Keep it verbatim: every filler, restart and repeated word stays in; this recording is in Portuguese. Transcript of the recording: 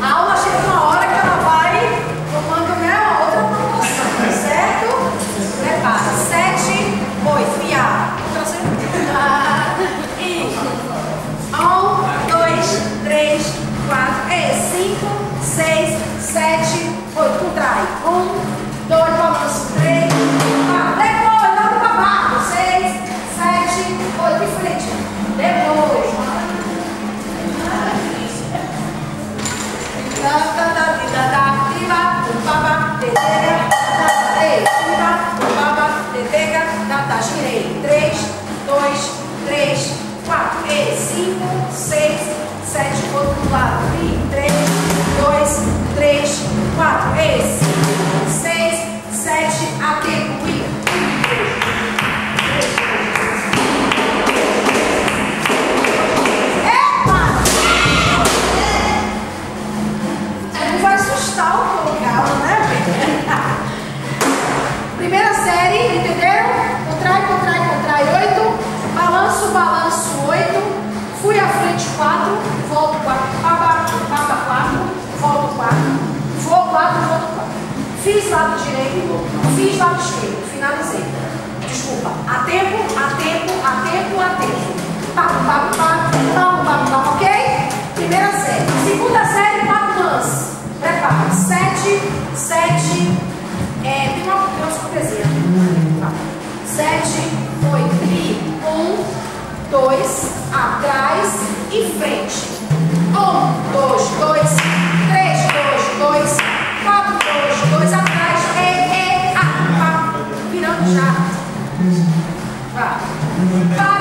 A aula chega uma hora que ela vai tomando, né, uma outra proporção, certo? Prepara. Sete, oito. E A. E um, dois, três, quatro. E cinco, seis, sete, oito. Contrai. Um, dois, balanço. Três, quatro. Depois, dá no babado. Seis, sete, oito. Em frente. Depois. Girei. três, dois, três, quatro. E cinco, seis, sete, oito do lado. E três, dois, três, quatro. E cinco, seis, sete, a tempo. E não vai assustar o colocado, né? Primeira série, entenderam? Contrai, contrai, contrai, oito. Balanço, balanço, oito. Fui à frente, quatro. Volto, quatro. Baba, baba, quatro. Volto, quatro. Vou, quatro, volto, quatro. Fiz lado direito, fiz lado esquerdo. Finalizei. Desculpa. A tempo, a tempo, a tempo, a tempo. Pá, pá, pá, pá, pá, pá, ok? Primeira série. Segunda série, quatro lances. Prepara. Sete, sete. É, tem uma, tem uma surpresinha. Sete, oito. E um, dois, atrás e frente. Um, dois, dois, três, dois, dois, quatro, dois, dois, atrás. E, e, a, a. Virando já. Vá. Vá.